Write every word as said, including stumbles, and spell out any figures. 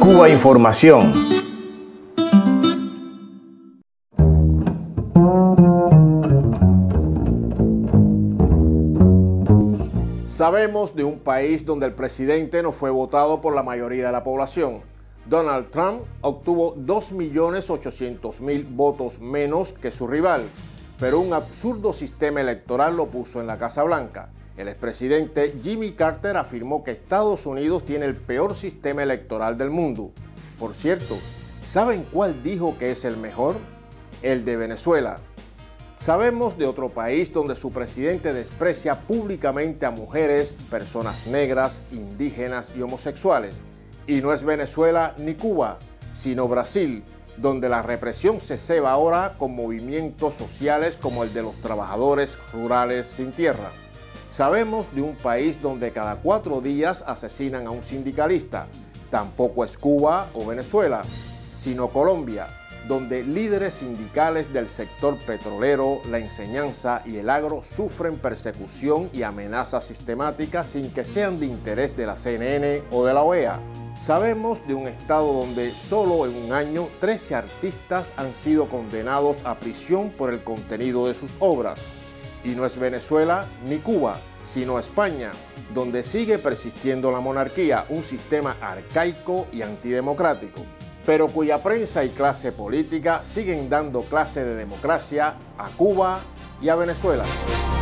Cuba Información. Sabemos de un país donde el presidente no fue votado por la mayoría de la población. Donald Trump obtuvo dos millones ochocientos mil votos menos que su rival, pero un absurdo sistema electoral lo puso en la Casa Blanca. El expresidente Jimmy Carter afirmó que Estados Unidos tiene el peor sistema electoral del mundo. Por cierto, ¿saben cuál dijo que es el mejor? El de Venezuela. Sabemos de otro país donde su presidente desprecia públicamente a mujeres, personas negras, indígenas y homosexuales. Y no es Venezuela ni Cuba, sino Brasil, donde la represión se ceba ahora con movimientos sociales como el de los trabajadores rurales sin tierra. Sabemos de un país donde cada cuatro días asesinan a un sindicalista. Tampoco es Cuba o Venezuela, sino Colombia, donde líderes sindicales del sector petrolero, la enseñanza y el agro sufren persecución y amenazas sistemáticas sin que sean de interés de la C N N o de la O E A. Sabemos de un estado donde solo en un año trece artistas han sido condenados a prisión por el contenido de sus obras. Y no es Venezuela ni Cuba, sino España, donde sigue persistiendo la monarquía, un sistema arcaico y antidemocrático, pero cuya prensa y clase política siguen dando clase de democracia a Cuba y a Venezuela.